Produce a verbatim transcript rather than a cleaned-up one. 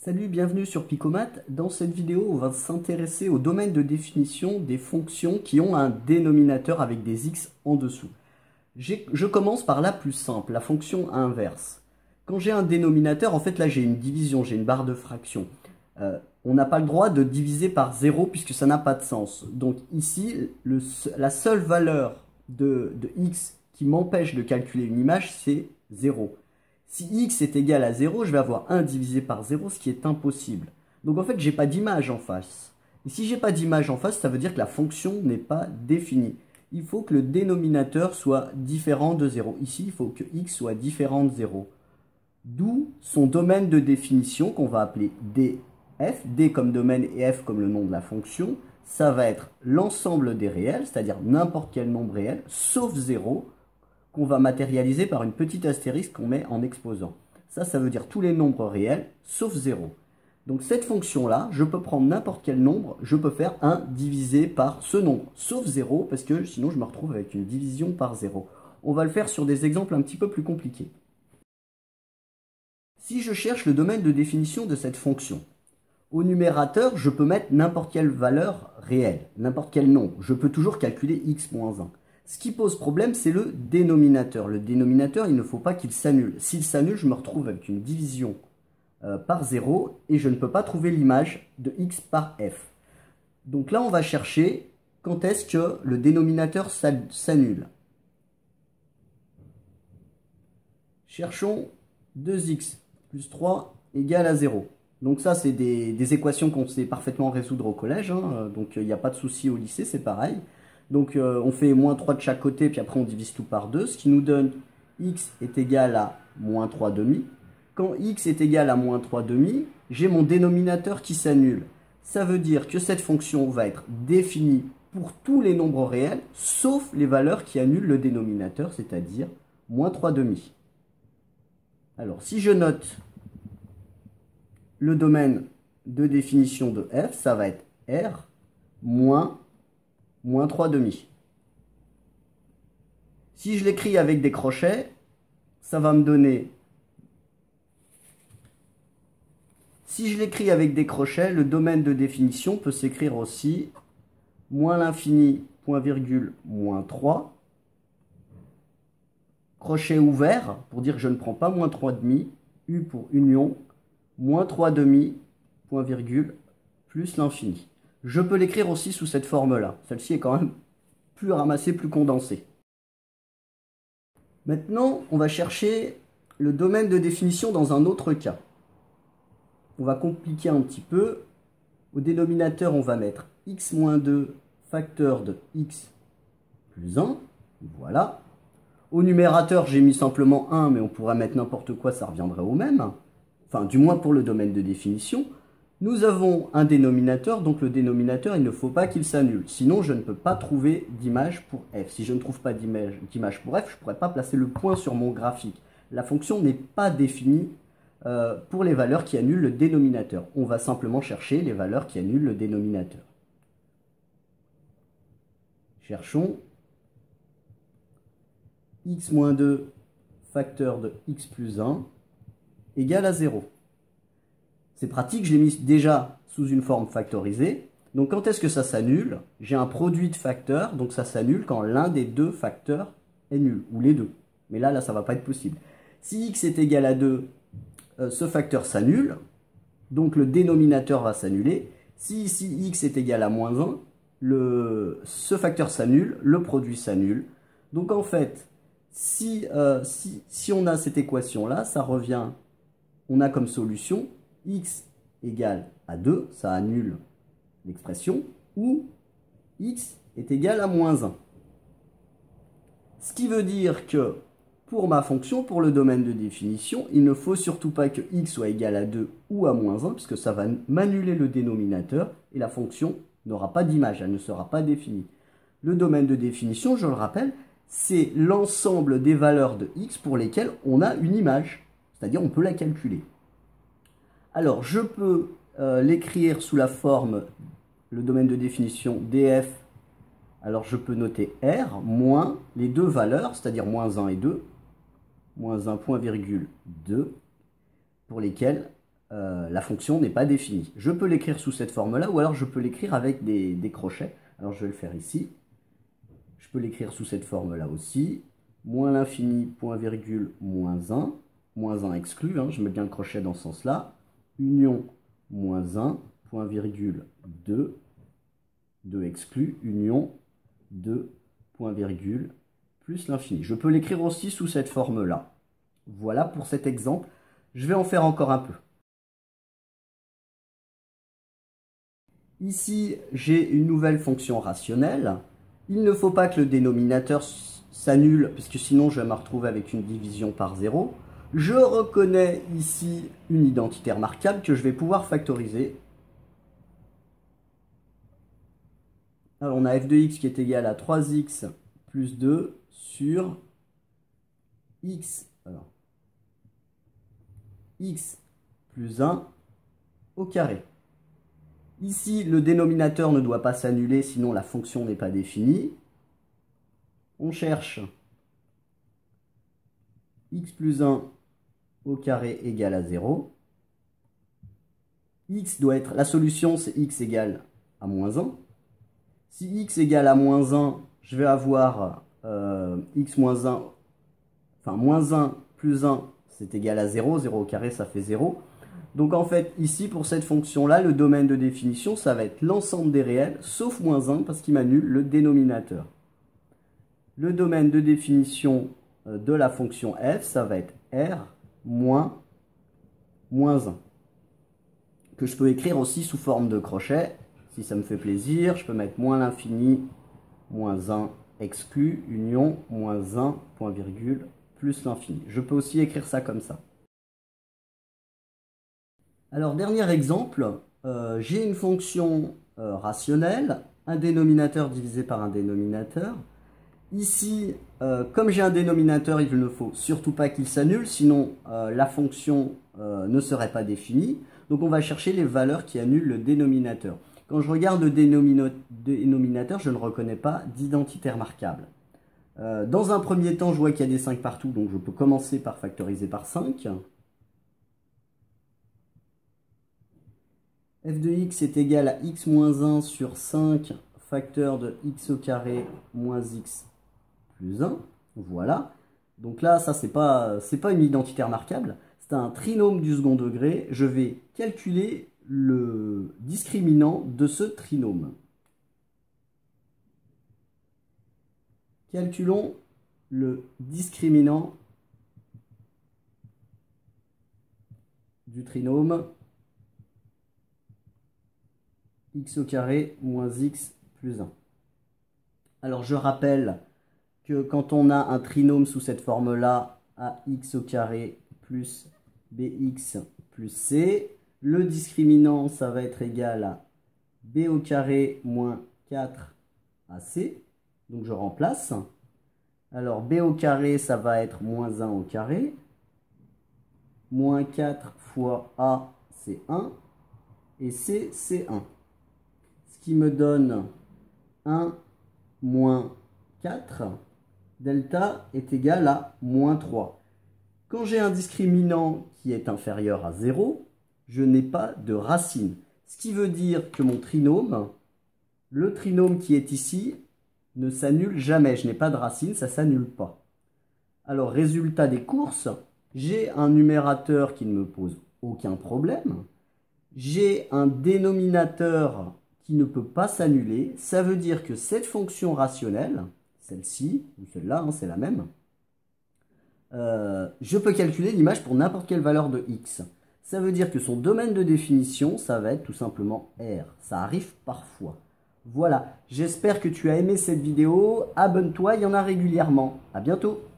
Salut, bienvenue sur Picomat. Dans cette vidéo, on va s'intéresser au domaine de définition des fonctions qui ont un dénominateur avec des x en dessous. Je commence par la plus simple, la fonction inverse. Quand j'ai un dénominateur, en fait là j'ai une division, j'ai une barre de fraction. Euh, on n'a pas le droit de diviser par zéro puisque ça n'a pas de sens. Donc ici, le, la seule valeur de, de x qui m'empêche de calculer une image, c'est zéro. Si x est égal à zéro, je vais avoir un divisé par zéro, ce qui est impossible. Donc en fait, je n'ai pas d'image en face. Et si je n'ai pas d'image en face, ça veut dire que la fonction n'est pas définie. Il faut que le dénominateur soit différent de zéro. Ici, il faut que x soit différent de zéro. D'où son domaine de définition qu'on va appeler df. D comme domaine et f comme le nom de la fonction. Ça va être l'ensemble des réels, c'est-à-dire n'importe quel nombre réel, sauf zéro, qu'on va matérialiser par une petite astérisque qu'on met en exposant. Ça, ça veut dire tous les nombres réels, sauf zéro. Donc cette fonction-là, je peux prendre n'importe quel nombre, je peux faire un divisé par ce nombre, sauf zéro, parce que sinon je me retrouve avec une division par zéro. On va le faire sur des exemples un petit peu plus compliqués. Si je cherche le domaine de définition de cette fonction, au numérateur, je peux mettre n'importe quelle valeur réelle, n'importe quel nombre. Je peux toujours calculer x moins un. Ce qui pose problème, c'est le dénominateur. Le dénominateur, il ne faut pas qu'il s'annule. S'il s'annule, je me retrouve avec une division euh, par zéro et je ne peux pas trouver l'image de x par f. Donc là, on va chercher quand est-ce que le dénominateur s'annule. Cherchons deux x plus trois égale à zéro. Donc ça, c'est des, des équations qu'on sait parfaitement résoudre au collège. Hein, donc il n'y a pas de souci au lycée, c'est pareil. Donc euh, on fait moins trois de chaque côté, puis après on divise tout par deux, ce qui nous donne x est égal à moins trois demi. Quand x est égal à moins trois demi, j'ai mon dénominateur qui s'annule. Ça veut dire que cette fonction va être définie pour tous les nombres réels, sauf les valeurs qui annulent le dénominateur, c'est-à-dire moins trois demi. Alors si je note le domaine de définition de f, ça va être R moins moins trois demi. Si je l'écris avec des crochets, ça va me donner... Si je l'écris avec des crochets, le domaine de définition peut s'écrire aussi moins l'infini, point virgule, moins trois. Crochet ouvert, pour dire que je ne prends pas moins trois demi, U pour union, moins trois demi, point virgule, plus l'infini. Je peux l'écrire aussi sous cette forme-là. Celle-ci est quand même plus ramassée, plus condensée. Maintenant, on va chercher le domaine de définition dans un autre cas. On va compliquer un petit peu. Au dénominateur, on va mettre x moins deux facteur de x plus un. Voilà. Au numérateur, j'ai mis simplement un, mais on pourrait mettre n'importe quoi, ça reviendrait au même. Enfin, du moins pour le domaine de définition. Nous avons un dénominateur, donc le dénominateur, il ne faut pas qu'il s'annule. Sinon, je ne peux pas trouver d'image pour f. Si je ne trouve pas d'image pour f, je ne pourrais pas placer le point sur mon graphique. La fonction n'est pas définie euh, pour les valeurs qui annulent le dénominateur. On va simplement chercher les valeurs qui annulent le dénominateur. Cherchons x moins deux facteur de x plus un égale à zéro. C'est pratique, je l'ai mis déjà sous une forme factorisée. Donc quand est-ce que ça s'annule? J'ai un produit de facteurs, donc ça s'annule quand l'un des deux facteurs est nul, ou les deux. Mais là, là, ça ne va pas être possible. Si x est égal à deux, euh, ce facteur s'annule, donc le dénominateur va s'annuler. Si ici x est égal à moins un, le, ce facteur s'annule, le produit s'annule. Donc en fait, si, euh, si, si on a cette équation-là, ça revient, on a comme solution x égale à deux, ça annule l'expression, ou x est égal à moins un. Ce qui veut dire que pour ma fonction, pour le domaine de définition, il ne faut surtout pas que x soit égal à deux ou à moins un, puisque ça va m'annuler le dénominateur, et la fonction n'aura pas d'image, elle ne sera pas définie. Le domaine de définition, je le rappelle, c'est l'ensemble des valeurs de x pour lesquelles on a une image, c'est-à-dire on peut la calculer. Alors, je peux euh, l'écrire sous la forme, le domaine de définition df. Alors, je peux noter R moins les deux valeurs, c'est-à-dire moins un et deux, moins un point virgule deux, pour lesquelles euh, la fonction n'est pas définie. Je peux l'écrire sous cette forme-là, ou alors je peux l'écrire avec des, des crochets. Alors je vais le faire ici. Je peux l'écrire sous cette forme-là aussi. Moins l'infini, point virgule, moins un. Moins un exclu, hein, je mets bien le crochet dans ce sens-là. Union, moins un, point virgule, deux. deux exclu, union, deux, point virgule, plus l'infini. Je peux l'écrire aussi sous cette forme-là. Voilà pour cet exemple. Je vais en faire encore un peu. Ici, j'ai une nouvelle fonction rationnelle. Il ne faut pas que le dénominateur s'annule, puisque sinon je vais me retrouver avec une division par zéro. Je reconnais ici une identité remarquable que je vais pouvoir factoriser. Alors on a f de x qui est égal à trois x plus deux sur x, alors, x plus un au carré. Ici, le dénominateur ne doit pas s'annuler, sinon la fonction n'est pas définie. On cherche x plus un au carré égale à zéro. X doit être, la solution c'est x égale à moins un. Si x égale à moins un, je vais avoir euh, x moins un, enfin moins un plus un, c'est égal à zéro. zéro au carré, ça fait zéro. Donc en fait, ici, pour cette fonction-là, le domaine de définition, ça va être l'ensemble des réels, sauf moins un, parce qu'il m'annule le dénominateur. Le domaine de définition de la fonction f, ça va être r moins moins un, que je peux écrire aussi sous forme de crochet, si ça me fait plaisir. Je peux mettre moins l'infini, moins un exclu, union, moins un, point virgule, plus l'infini. Je peux aussi écrire ça comme ça. Alors, dernier exemple, euh, j'ai une fonction euh, rationnelle, un dénominateur divisé par un dénominateur. Ici, euh, comme j'ai un dénominateur, il ne faut surtout pas qu'il s'annule, sinon euh, la fonction euh, ne serait pas définie. Donc on va chercher les valeurs qui annulent le dénominateur. Quand je regarde le dénominateur, je ne reconnais pas d'identité remarquable. Euh, dans un premier temps, je vois qu'il y a des cinq partout, donc je peux commencer par factoriser par cinq. f de x est égal à x moins un sur cinq facteur de x au carré moins x plus un. Voilà. Donc là, ça, c'est pas, c'est pas une identité remarquable. C'est un trinôme du second degré. Je vais calculer le discriminant de ce trinôme. Calculons le discriminant du trinôme x au carré moins x plus un. Alors je rappelle que quand on a un trinôme sous cette forme-là, ax au carré plus bx plus c, le discriminant, ça va être égal à b au carré moins quatre ac. Donc je remplace. Alors b au carré, ça va être moins un au carré. Moins quatre fois a, c'est un. Et c, c'est un. Ce qui me donne un moins quatre. Delta est égal à moins trois. Quand j'ai un discriminant qui est inférieur à zéro, je n'ai pas de racine. Ce qui veut dire que mon trinôme, le trinôme qui est ici, ne s'annule jamais. Je n'ai pas de racine, ça ne s'annule pas. Alors, résultat des courses, j'ai un numérateur qui ne me pose aucun problème. J'ai un dénominateur qui ne peut pas s'annuler. Ça veut dire que cette fonction rationnelle, celle-ci, ou celle-là, hein, c'est la même, euh, je peux calculer l'image pour n'importe quelle valeur de x. Ça veut dire que son domaine de définition, ça va être tout simplement R. Ça arrive parfois. Voilà, j'espère que tu as aimé cette vidéo. Abonne-toi, il y en a régulièrement. À bientôt.